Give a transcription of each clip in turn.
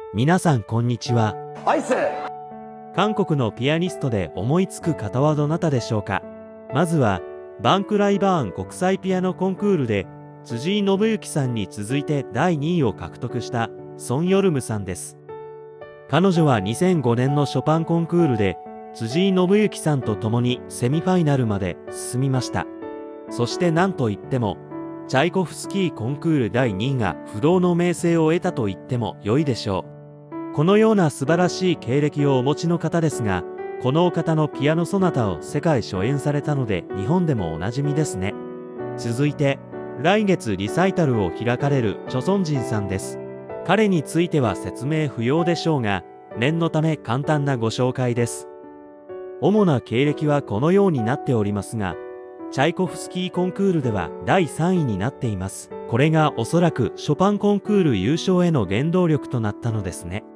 皆さんこんにちは。 アイス。 韓国のピアニストで思いつく方はどなたでしょうか。まずはバンクライバーン国際ピアノコンクールで辻井伸行さんに続いて第2位を獲得したソン・ヨルムさんです。彼女は2005年のショパンコンクールで辻井伸行さんと共にセミファイナルまで進みました。そして何といってもチャイコフスキーコンクール第2位が不動の名声を得たと言っても良いでしょう。このような素晴らしい経歴をお持ちの方ですが、このお方のピアノソナタを世界初演されたので日本でもおなじみですね。続いて来月リサイタルを開かれるチョソンジンさんです。彼については説明不要でしょうが、念のため簡単なご紹介です。主な経歴はこのようになっておりますが、チャイコフスキーコンクールでは第3位になっています。これがおそらくショパンコンクール優勝への原動力となったのですね。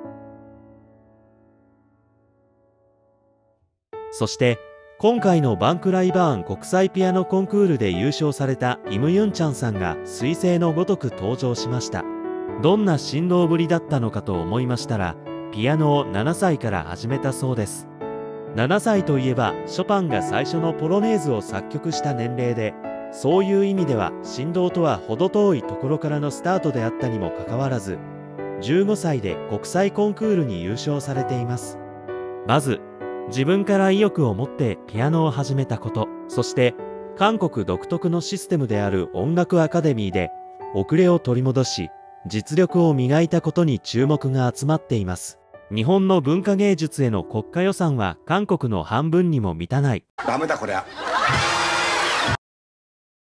そして今回のバンクライバーン国際ピアノコンクールで優勝されたイム・ユンチャンさんが彗星のごとく登場しました。どんな振動ぶりだったのかと思いましたら、ピアノを7歳から始めたそうです。7歳といえばショパンが最初のポロネーズを作曲した年齢で、そういう意味では振動とは程遠いところからのスタートであったにもかかわらず、15歳で国際コンクールに優勝されています。まず自分から意欲を持ってピアノを始めたこと、そして韓国独特のシステムである音楽アカデミーで遅れを取り戻し、実力を磨いたことに注目が集まっています。日本の文化芸術への国家予算は韓国の半分にも満たない。 ダメだこりゃ。